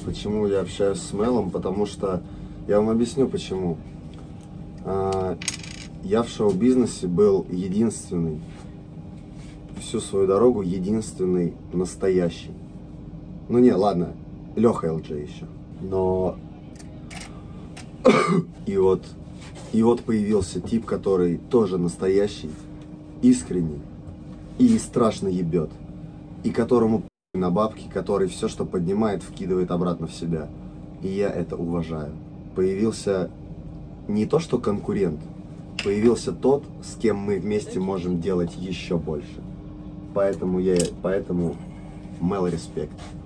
Почему я общаюсь с Мелом? Потому что... Я вам объясню, почему. Я в шоу-бизнесе был единственный, всю свою дорогу единственный настоящий. Ну не, ладно, Леха ЛД еще. Но... И вот появился тип, который тоже настоящий, искренний и страшно ебет. И которому на бабки, который все, что поднимает, вкидывает обратно в себя. И я это уважаю. Появился не то, что конкурент, появился тот, с кем мы вместе можем делать еще больше. Поэтому Мел респект.